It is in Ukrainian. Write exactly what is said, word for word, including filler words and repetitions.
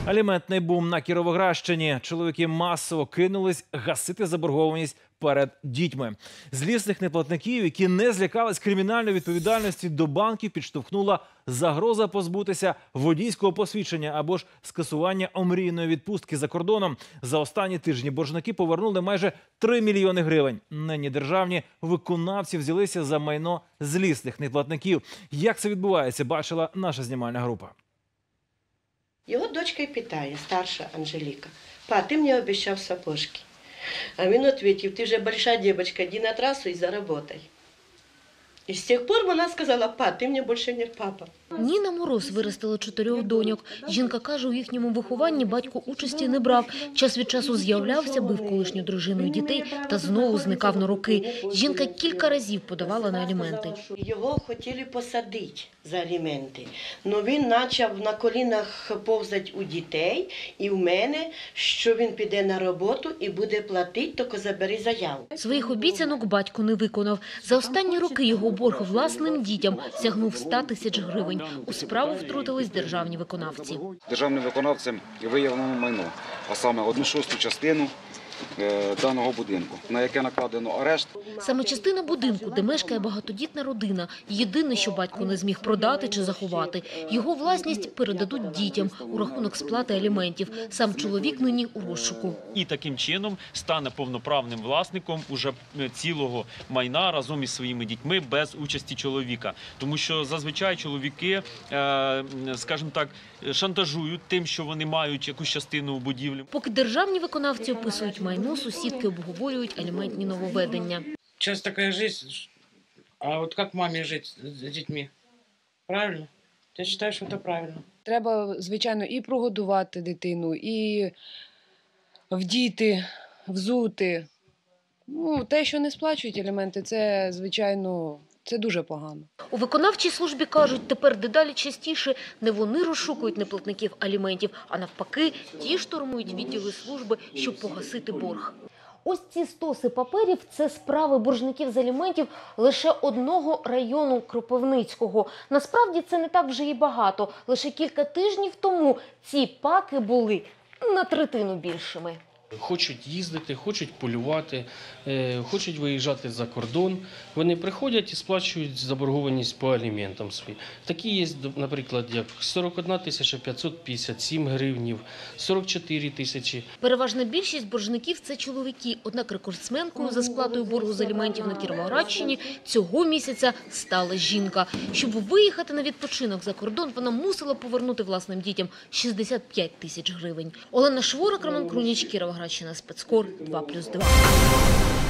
Аліментний бум на Кіровоградщині. Чоловіки масово кинулись гасити заборгованість перед дітьми. Злісних неплатників, які не злякались кримінальної відповідальності, до банків підштовхнула загроза позбутися водійського посвідчення або ж скасування омрійної відпустки за кордоном. За останні тижні боржники повернули майже три мільйони гривень. Нині державні виконавці взялися за майно злісних неплатників. Як це відбувається, бачила наша знімальна група. Його дочка і питає, старша Анжеліка: «Па, ти мені обіцяв сапожки». А він відповів: «Ти вже велика дівчинка, йди на трасу і заработай». І з тих пор вона сказала: «Па, ти мені більше не папа». Ніна Мороз виростила чотирьох доньок. Жінка каже, у їхньому вихованні батько участі не брав. Час від часу з'являвся, бив колишню дружину і дітей та знову зникав на роки. Жінка кілька разів подавала на аліменти. Його хотіли посадити за аліменти, але він почав на колінах повзати у дітей і в мене, що він піде на роботу і буде платити, тільки забери заяву. Своїх обіцянок батько не виконав. За останні роки його борг власним дітям сягнув ста тисяч гривень. У справу втрутились державні виконавці. Державним виконавцем виявлено майно, а саме одну шосту частину даного будинку, на яке накладено арешт. Саме частина будинку, де мешкає багатодітна родина. Єдине, що батько не зміг продати чи заховати. Його власність передадуть дітям у рахунок сплати аліментів. Сам чоловік нині у розшуку. І таким чином стане повноправним власником уже цілого майна разом із своїми дітьми без участі чоловіка. Тому що зазвичай чоловіки, скажімо так, шантажують тим, що вони мають якусь частину у будівлі. Поки державні виконавці описують майно, сусідки обговорюють аліментні нововведення. Сейчас такая жизнь, а вот как маме жить с детьми? Правильно? Я считаю, что это правильно. Треба, звичайно, і прогодувати дитину, і вдіти, взути. Ну, те, що не сплачують аліменти, це, звичайно, це дуже погано. У виконавчій службі кажуть, тепер дедалі частіше не вони розшукують неплатників аліментів, а навпаки, ті штурмують відділи служби, щоб погасити борг. Ось ці стоси паперів – це справи боржників з аліментів лише одного району Кропивницького. Насправді це не так вже і багато. Лише кілька тижнів тому ці паки були на третину більшими. Хочуть їздити, хочуть полювати, хочуть виїжджати за кордон. Вони приходять і сплачують заборгованість по аліментам свої. Такі є, наприклад, як сорок одна тисяча п'ятсот п'ятдесят сім гривнів, сорок чотири тисячі. Переважна більшість боржників – це чоловіки. Однак рекордсменкою за сплатою боргу з аліментів на Кіровоградщині цього місяця стала жінка. Щоб виїхати на відпочинок за кордон, вона мусила повернути власним дітям шістдесят п'ять тисяч гривень. Олена Шворак, Роман Круніч, Кіровоградщина, спецкор, два плюс два.